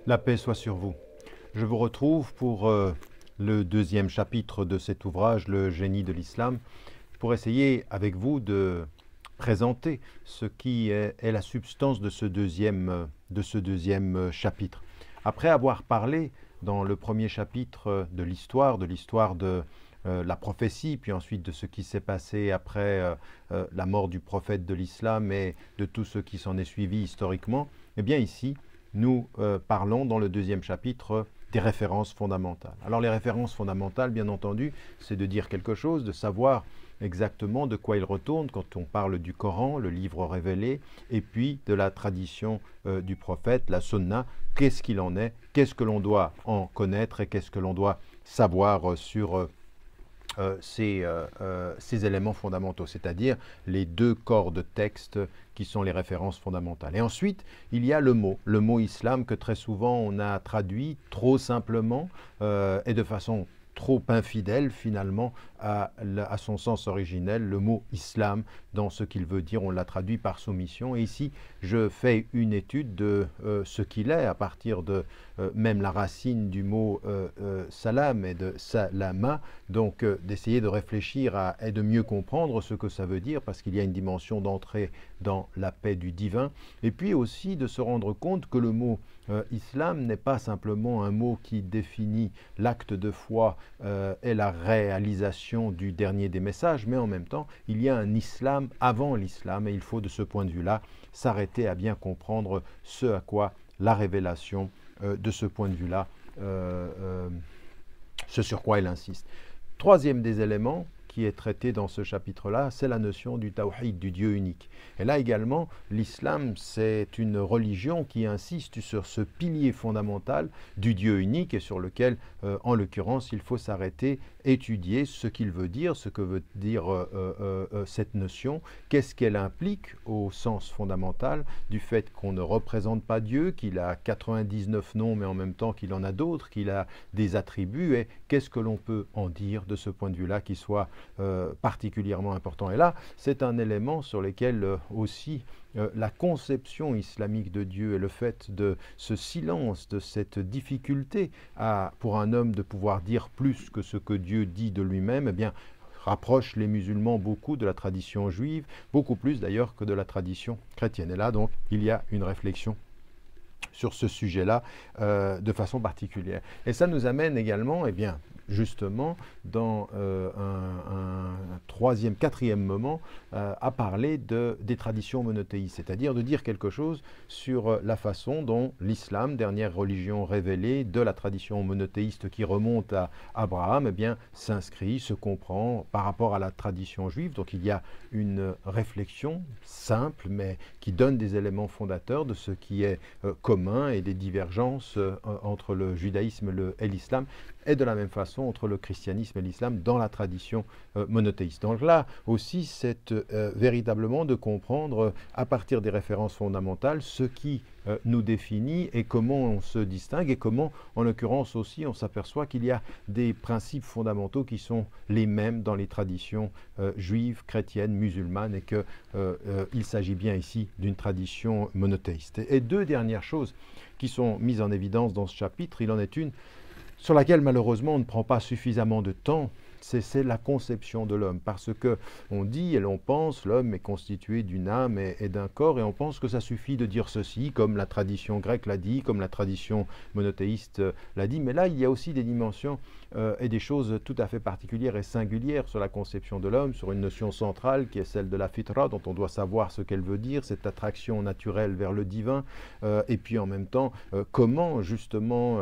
La paix soit sur vous. Je vous retrouve pour le deuxième chapitre de cet ouvrage, Le génie de l'islam, pour essayer avec vous de présenter ce qui est la substance de ce deuxième chapitre. Après avoir parlé dans le premier chapitre de l'histoire de la prophétie, puis ensuite de ce qui s'est passé après la mort du prophète de l'islam et de tout ce qui s'en est suivi historiquement, eh bien ici, nous parlons dans le deuxième chapitre des références fondamentales. Alors les références fondamentales, bien entendu, c'est de dire quelque chose, de savoir exactement de quoi il retourne quand on parle du Coran, le livre révélé, et puis de la tradition du prophète, la sunna, qu'est-ce qu'il en est, qu'est-ce que l'on doit en connaître et qu'est-ce que l'on doit savoir sur ces éléments fondamentaux, c'est-à-dire les deux corps de texte qui sont les références fondamentales. Et ensuite, il y a le mot islam que très souvent on a traduit trop simplement et de façon trop infidèle finalement à son sens originel, le mot islam, dans ce qu'il veut dire, on l'a traduit par soumission. Et ici, je fais une étude de ce qu'il est à partir de même la racine du mot salam et de salama, donc d'essayer de réfléchir et de mieux comprendre ce que ça veut dire, parce qu'il y a une dimension d'entrée dans la paix du divin, et puis aussi de se rendre compte que le mot islam n'est pas simplement un mot qui définit l'acte de foi et la réalisation du dernier des messages, mais en même temps, il y a un islam avant l'islam, et il faut de ce point de vue-là s'arrêter à bien comprendre ce à quoi la révélation, de ce point de vue-là, ce sur quoi elle insiste. Troisième des éléments qui est traité dans ce chapitre-là, c'est la notion du tawhid, du Dieu unique. Et là également, l'islam, c'est une religion qui insiste sur ce pilier fondamental du Dieu unique et sur lequel, en l'occurrence, il faut s'arrêter, étudier ce qu'il veut dire, ce que veut dire cette notion, qu'est-ce qu'elle implique au sens fondamental du fait qu'on ne représente pas Dieu, qu'il a 99 noms, mais en même temps qu'il en a d'autres, qu'il a des attributs, et qu'est-ce que l'on peut en dire de ce point de vue-là qui soit particulièrement important. Et là, c'est un élément sur lequel aussi la conception islamique de Dieu et le fait de ce silence, de cette difficulté pour un homme de pouvoir dire plus que ce que Dieu dit de lui-même, eh bien, rapproche les musulmans beaucoup de la tradition juive, beaucoup plus d'ailleurs que de la tradition chrétienne. Et là, donc, il y a une réflexion sur ce sujet-là de façon particulière. Et ça nous amène également, eh bien, justement, dans quatrième moment, à parler des traditions monothéistes, c'est-à-dire de dire quelque chose sur la façon dont l'islam, dernière religion révélée de la tradition monothéiste qui remonte à Abraham, eh bien, s'inscrit, se comprend par rapport à la tradition juive. Donc il y a une réflexion simple, mais qui donne des éléments fondateurs de ce qui est commun et des divergences entre le judaïsme et l'islam, et de la même façon entre le christianisme et l'islam dans la tradition monothéiste. Donc là aussi, c'est véritablement de comprendre à partir des références fondamentales ce qui nous définit et comment on se distingue et comment, en l'occurrence aussi, on s'aperçoit qu'il y a des principes fondamentaux qui sont les mêmes dans les traditions juives, chrétiennes, musulmanes, et qu'il s'agit bien ici d'une tradition monothéiste. Et deux dernières choses qui sont mises en évidence dans ce chapitre, il en est une sur laquelle malheureusement on ne prend pas suffisamment de temps, c'est la conception de l'homme, parce que on dit et l'on pense l'homme est constitué d'une âme et d'un corps, et on pense que ça suffit de dire ceci, comme la tradition grecque l'a dit, comme la tradition monothéiste l'a dit, mais là il y a aussi des dimensions et des choses tout à fait particulières et singulières sur la conception de l'homme, sur une notion centrale qui est celle de la fitra, dont on doit savoir ce qu'elle veut dire, cette attraction naturelle vers le divin, et puis en même temps comment justement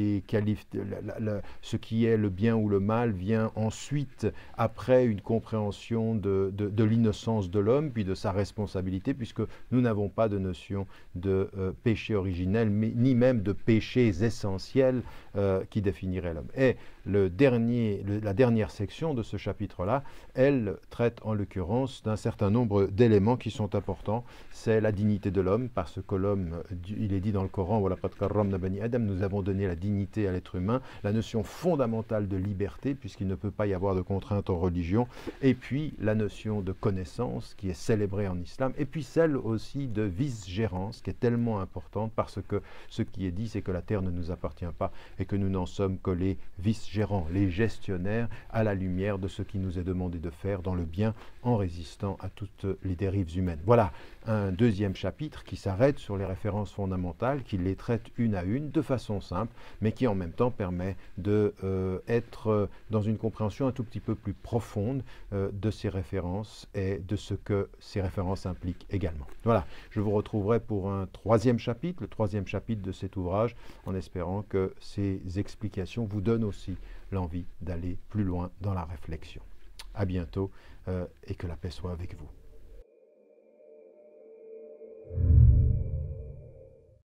ce qui est le bien ou le mal vient ensuite, après une compréhension de l'innocence de l'homme, puis de sa responsabilité, puisque nous n'avons pas de notion de péché originel, ni même de péchés essentiels qui définiraient l'homme. Et la dernière section de ce chapitre-là, elle traite en l'occurrence d'un certain nombre d'éléments qui sont importants. C'est la dignité de l'homme, parce que l'homme, il est dit dans le Coran, وَلَقَدْ كَرَّمْنَا بَنِي آدَمَ, nous avons donné la dignité à l'être humain, la notion fondamentale de liberté, puisqu'il ne peut pas y avoir de contrainte en religion, et puis la notion de connaissance qui est célébrée en islam, et puis celle aussi de vice-gérance qui est tellement importante, parce que ce qui est dit, c'est que la terre ne nous appartient pas et que nous n'en sommes que les vice-gérants, les gestionnaires à la lumière de ce qui nous est demandé de faire dans le bien en résistant à toutes les dérives humaines. Voilà un deuxième chapitre qui s'arrête sur les références fondamentales, qui les traite une à une de façon simple, mais qui en même temps permet d'être dans une compréhension un tout petit peu plus profonde de ces références et de ce que ces références impliquent également. Voilà, je vous retrouverai pour un troisième chapitre, le troisième chapitre de cet ouvrage, en espérant que ces explications vous donnent aussi l'envie d'aller plus loin dans la réflexion. À bientôt et que la paix soit avec vous.